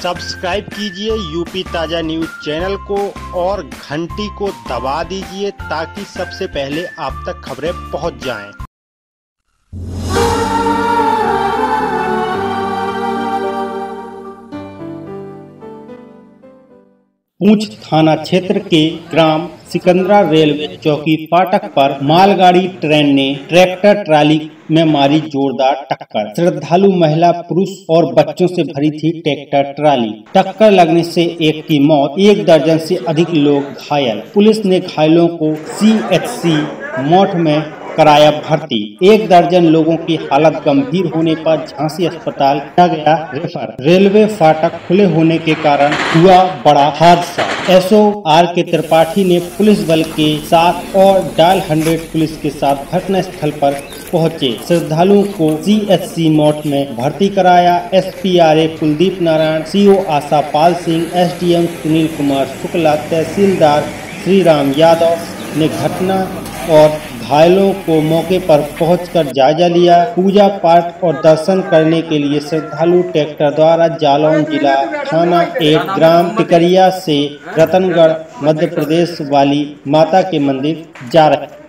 Subscribe कीजिए UP ताजा news channel को और घंटी को दबा दीजिए ताकि सबसे पहले आप तक खबरें पहुंच जाएं। पूंछ थाना क्षेत्र के ग्राम सिकंदरा रेलवे चौकी फाटक पर मालगाड़ी ट्रेन ने ट्रैक्टर ट्राली में मारी जोरदार टक्कर। श्रद्धालु महिला, पुरुष और बच्चों से भरी थी ट्रैक्टर ट्राली। टक्कर लगने से एक की मौत, 1 दर्जन से अधिक लोग घायल। पुलिस ने घायलों को CHC मौठ में कराया भर्ती। 1 दर्जन लोगों की हालत गंभीर होने पर झांसी अस्पताल किया गया रेफर। रेलवे फाटक खुले होने के कारण हुआ बड़ा हादसा। SOR के त्रिपाठी ने पुलिस बल के साथ और डायल 100 पुलिस के साथ घटना स्थल पर पहुंचे। श्रद्धालुओं को CHC मौठ में भर्ती कराया। SPRA कुलदीप नारायण, CO आशा पाल सिंह, SDM सुनील कुमार शुक्ला, तहसीलदार श्रीराम यादव ने घटना और घायलों को मौके पर पहुंचकर जायजा लिया। पूजा पाठ और दर्शन करने के लिए श्रद्धालु ट्रैक्टर द्वारा जालौन जिला थाना 8 ग्राम टिकरिया से रतनगढ़ मध्य प्रदेश वाली माता के मंदिर जा रहे।